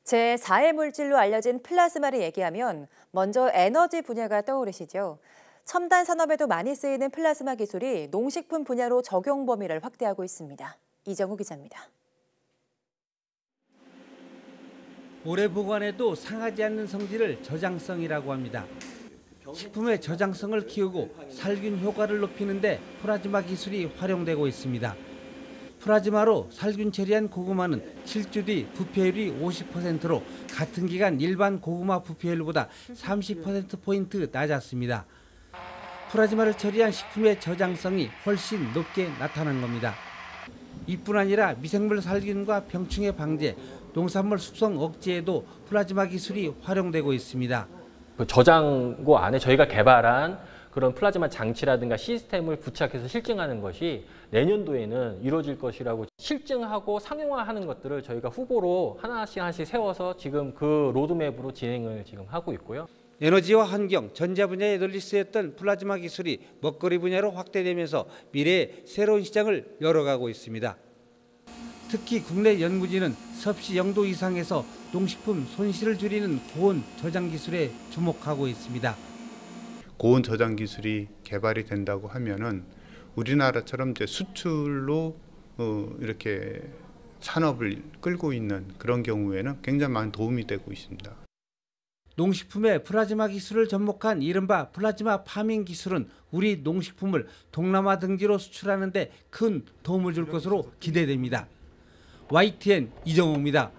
제4의 물질로 알려진 플라즈마를 얘기하면 먼저 에너지 분야가 떠오르시죠. 첨단 산업에도 많이 쓰이는 플라즈마 기술이 농식품 분야로 적용 범위를 확대하고 있습니다. 이정우 기자입니다. 오래 보관해도 상하지 않는 성질을 저장성이라고 합니다. 식품의 저장성을 키우고 살균 효과를 높이는 데 플라즈마 기술이 활용되고 있습니다. 플라즈마로 살균 처리한 고구마는 7주 뒤 부패율이 50%로 같은 기간 일반 고구마 부패율보다 30%포인트 낮았습니다. 플라즈마를 처리한 식품의 저장성이 훨씬 높게 나타난 겁니다. 이뿐 아니라 미생물 살균과 병충해 방제, 농산물 숙성 억제에도 플라즈마 기술이 활용되고 있습니다. 그 저장고 안에 저희가 개발한 그런 플라즈마 장치라든가 시스템을 부착해서 실증하는 것이 내년도에는 이루어질 것이라고 실증하고 상용화하는 것들을 저희가 후보로 하나씩 세워서 지금 그 로드맵으로 진행을 지금 하고 있고요. 에너지와 환경, 전자 분야에 널리 쓰였던 플라즈마 기술이 먹거리 분야로 확대되면서 미래의 새로운 시장을 열어가고 있습니다. 특히 국내 연구진은 섭씨 0도 이상에서 농식품 손실을 줄이는 고온 저장 기술에 주목하고 있습니다. 고온 저장 기술이 개발이 된다고 하면은 우리나라처럼 이제 수출로 이렇게 산업을 끌고 있는 그런 경우에는 굉장히 많은 도움이 되고 있습니다. 농식품의 플라즈마 기술을 접목한 이른바 플라즈마 파밍 기술은 우리 농식품을 동남아 등지로 수출하는 데 큰 도움을 줄 것으로 기대됩니다. YTN 이정우입니다.